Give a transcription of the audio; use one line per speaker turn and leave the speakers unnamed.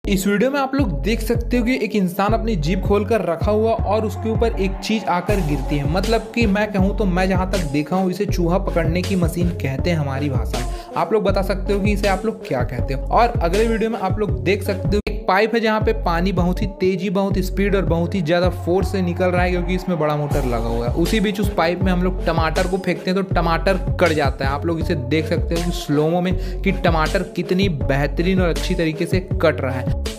इस वीडियो में आप लोग देख सकते हो कि एक इंसान अपनी जीभ खोलकर रखा हुआ और उसके ऊपर एक चीज आकर गिरती है। मतलब कि मैं कहूँ तो मैं जहाँ तक देखा हूँ इसे चूहा पकड़ने की मशीन कहते हैं हमारी भाषा में। आप लोग बता सकते हो कि इसे आप लोग क्या कहते हो। और अगले वीडियो में आप लोग देख सकते हो एक पाइप है जहाँ पे पानी बहुत ही तेजी, बहुत स्पीड और बहुत ही ज्यादा फोर्स से निकल रहा है, क्योंकि इसमें बड़ा मोटर लगा हुआ है। उसी बीच उस पाइप में हम लोग टमाटर को फेंकते हैं तो टमाटर कट जाता है। आप लोग इसे देख सकते हो कि स्लोमो में कि टमाटर कितनी बेहतरीन और अच्छी तरीके से कट रहा है।